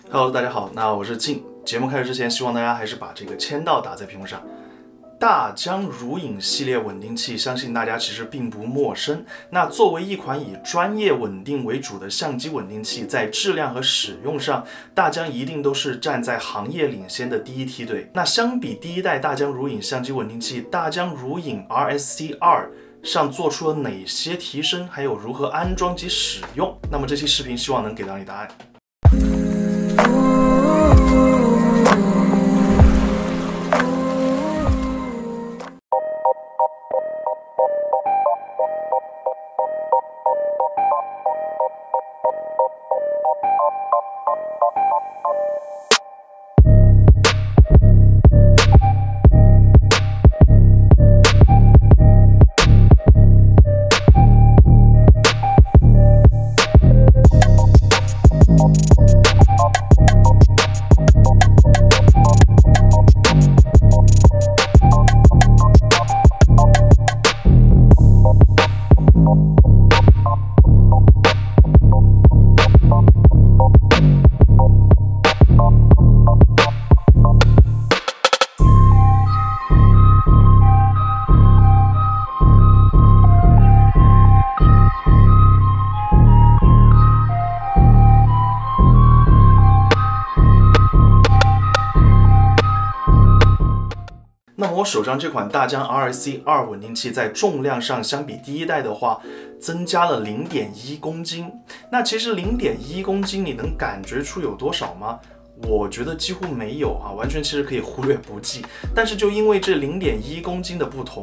Hello， 大家好，那我是静。节目开始之前，希望大家还是把这个签到打在屏幕上。大疆如影系列稳定器，相信大家其实并不陌生。那作为一款以专业稳定为主的相机稳定器，在质量和使用上，大疆一定都是站在行业领先的第一梯队。那相比第一代大疆如影相机稳定器，大疆如影 RSC2上做出了哪些提升，还有如何安装及使用？那么这期视频希望能给到你答案。那么我手上这款大疆 RSC2 稳定器在重量上相比第一代的话，增加了 0.1公斤。那其实 0.1公斤你能感觉出有多少吗？我觉得几乎没有啊，完全其实可以忽略不计。但是就因为这 0.1公斤的不同，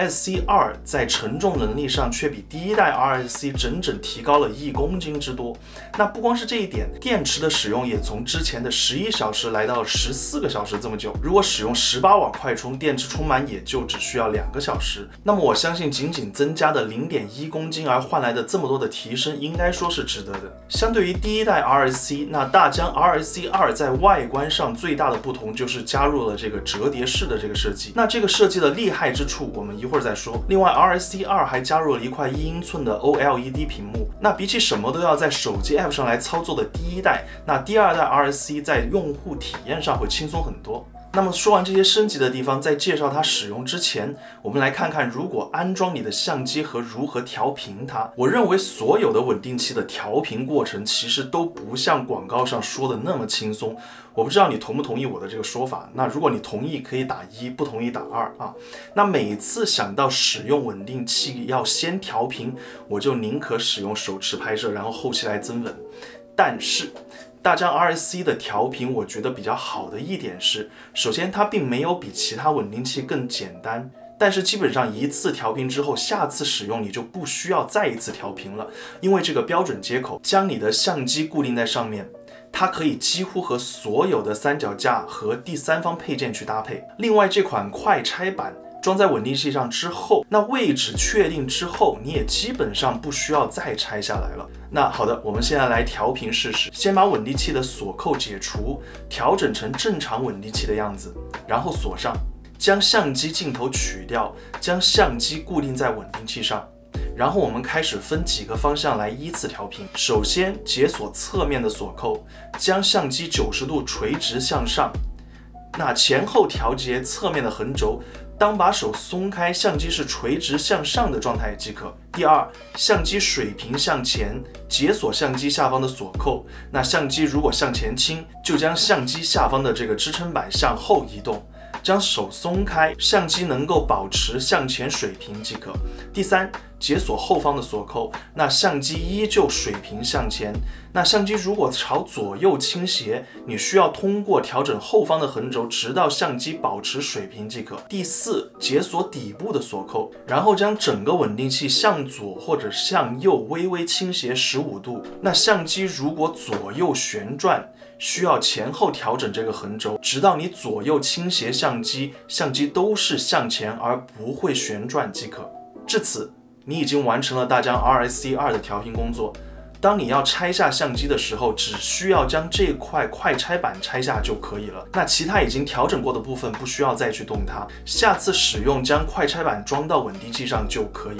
RSC2 在承重能力上却比第一代 RSC 整整提高了1公斤之多。那不光是这一点，电池的使用也从之前的11小时来到14个小时这么久。如果使用18瓦快充，电池充满也就只需要2个小时。那么我相信仅仅增加的 0.1公斤而换来的这么多的提升，应该说是值得的。相对于第一代 RSC， 那大疆 RSC2在外观上最大的不同就是加入了这个折叠式的这个设计。那这个设计的厉害之处，我们一会儿再说。另外 RSC2 还加入了一块1英寸的 OLED 屏幕。那比起什么都要在手机 App 上来操作的第一代，那第二代 RSC 在用户体验上会轻松很多。那么说完这些升级的地方，在介绍它使用之前，我们来看看如果安装你的相机和如何调频它。我认为所有的稳定器的调频过程其实都不像广告上说的那么轻松。我不知道你同不同意我的这个说法，那如果你同意可以打1，不同意打2啊。那每次想到使用稳定器要先调频，我就宁可使用手持拍摄，然后后期来增稳。但是大疆 RSC 的调频我觉得比较好的一点是，首先它并没有比其他稳定器更简单，但是基本上一次调频之后，下次使用你就不需要再一次调频了，因为这个标准接口将你的相机固定在上面，它可以几乎和所有的三脚架和第三方配件去搭配。另外这款快拆板装在稳定器上之后，那位置确定之后，你也基本上不需要再拆下来了。那好的，我们现在来调频试试。先把稳定器的锁扣解除，调整成正常稳定器的样子，然后锁上，将相机镜头取掉，将相机固定在稳定器上。然后我们开始分几个方向来依次调频。首先解锁侧面的锁扣，将相机90度垂直向上，那前后调节侧面的横轴，当把手松开，相机是垂直向上的状态即可。第二，相机水平向前，解锁相机下方的锁扣。那相机如果向前倾，就将相机下方的这个支撑板向后移动。将手松开，相机能够保持向前水平即可。第三，解锁后方的锁扣，那相机依旧水平向前。那相机如果朝左右倾斜，你需要通过调整后方的横轴，直到相机保持水平即可。第四，解锁底部的锁扣，然后将整个稳定器向左或者向右微微倾斜15度。那相机如果左右旋转，需要前后调整这个横轴，直到你左右倾斜相机都是向前而不会旋转即可。至此，你已经完成了大疆 RSC2 的调频工作。当你要拆下相机的时候，只需要将这块快拆板拆下就可以了。那其他已经调整过的部分不需要再去动它，下次使用将快拆板装到稳定器上就可以了。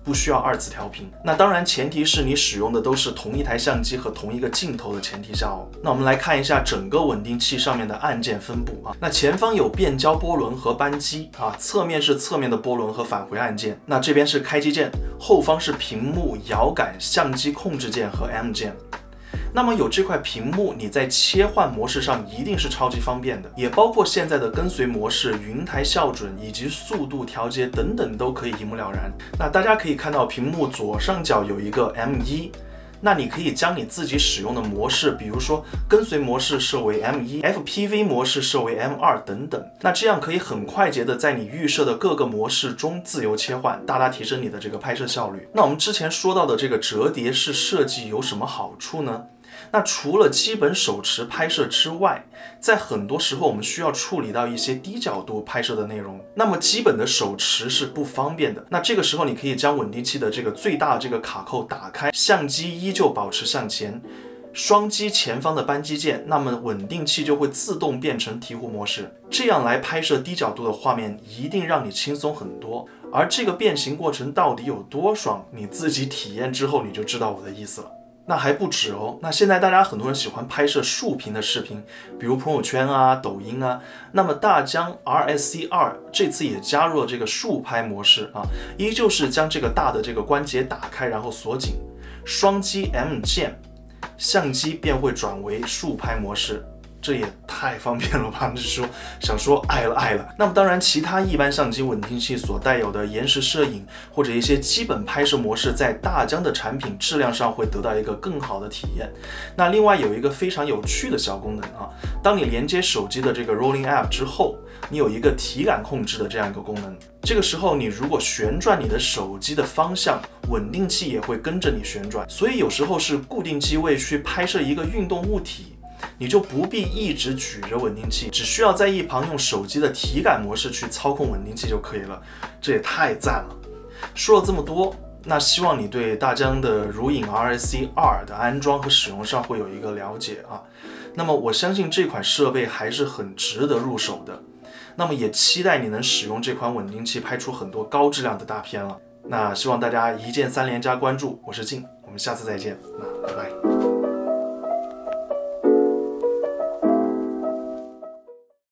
不需要2次调频。那当然前提是你使用的都是同一台相机和同一个镜头的前提下哦。那我们来看一下整个稳定器上面的按键分布啊。那前方有变焦波轮和扳机啊，侧面是侧面的波轮和返回按键。那这边是开机键，后方是屏幕、摇杆、相机控制键和 M 键。那么有这块屏幕，你在切换模式上一定是超级方便的，也包括现在的跟随模式、云台校准以及速度调节等等都可以一目了然。那大家可以看到屏幕左上角有一个 M1，那你可以将你自己使用的模式，比如说跟随模式设为 M1，FPV 模式设为 M2 等等，那这样可以很快捷的在你预设的各个模式中自由切换，大大提升你的这个拍摄效率。那我们之前说到的这个折叠式设计有什么好处呢？那除了基本手持拍摄之外，在很多时候我们需要处理到一些低角度拍摄的内容，那么基本的手持是不方便的。那这个时候你可以将稳定器的这个最大的这个卡扣打开，相机依旧保持向前，双击前方的扳机键，那么稳定器就会自动变成提壶模式，这样来拍摄低角度的画面一定让你轻松很多。而这个变形过程到底有多爽，你自己体验之后你就知道我的意思了。那还不止哦，那现在大家很多人喜欢拍摄竖屏的视频，比如朋友圈啊、抖音啊，那么大疆 RSC2 这次也加入了这个竖拍模式啊，依旧是将这个大的这个关节打开，然后锁紧，双击 M 键，相机便会转为竖拍模式。这也太方便了吧，想说爱了。那么当然，其他一般相机稳定器所带有的延时摄影或者一些基本拍摄模式，在大疆的产品质量上会得到一个更好的体验。那另外有一个非常有趣的小功能啊，当你连接手机的这个 Rolling App 之后，你有一个体感控制的这样一个功能。这个时候你如果旋转你的手机的方向，稳定器也会跟着你旋转，所以有时候是固定机位去拍摄一个运动物体，你就不必一直举着稳定器，只需要在一旁用手机的体感模式去操控稳定器就可以了，这也太赞了。说了这么多，那希望你对大疆的如影 RSC2 的安装和使用上会有一个了解啊。那么我相信这款设备还是很值得入手的，那么也期待你能使用这款稳定器拍出很多高质量的大片了。那希望大家一键3连加关注，我是静，我们下次再见，那拜拜。